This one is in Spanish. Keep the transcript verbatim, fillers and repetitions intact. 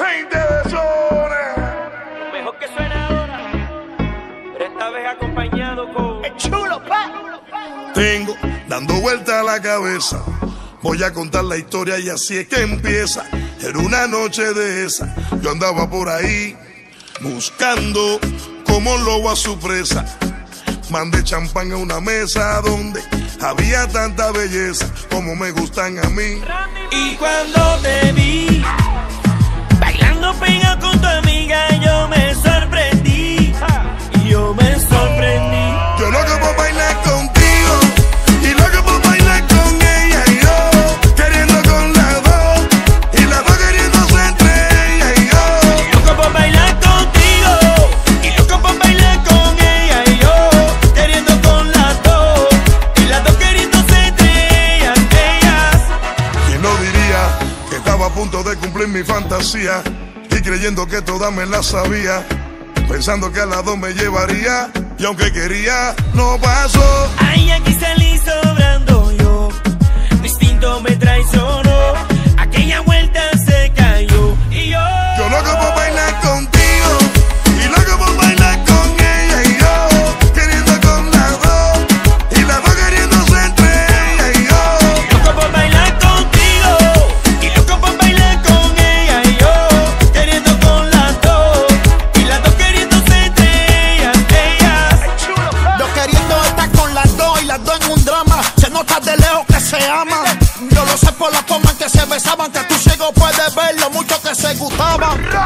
veinte besones. Lo mejor que suena ahora, pero esta vez acompañado con el chulo, pa. Tengo dando vuelta a la cabeza. Voy a contar la historia y así es que empieza. Era una noche de esa. Yo andaba por ahí buscando como un lobo a su presa. Mandé champán a una mesa donde había tanta belleza como me gustan a mí. Y cuando te vi bailando pega con tu amiga, yo me sorprendí. Y yo me sorprendí. Yo loco por bailar contigo y loco por bailar con ella y yo, queriendo con las dos y las dos queriéndose entre ella y yo. Y loco por bailar contigo y loco por bailar con ella y yo, queriendo con las dos y las dos queriéndose entre ellas, ellas. ¿Quién no diría que estaba a punto de cumplir mi fantasía y creyendo que todas me las sabía, pensando que a las dos me llevaría y aunque quería no pasó? Ay, aquí salí sobrando yo, mi instinto me traicionó, aquella vuelta se cayó y yo. Yo loco por bailar contigo y loco por bailar con ella y yo, queriendo con las dos y las dos queriéndose entre ella y yo. Y loco por bailar contigo y loco por bailar con ella y yo, queriendo con las dos y las dos queriéndose entre ellas, ellas. Yo queriendo estar con las dos y las dos en un drama. Se nota de lejos que se aman. Yo lo sé por la forma en que se besaban, que tú ciego puedes ver lo mucho que se gustaban.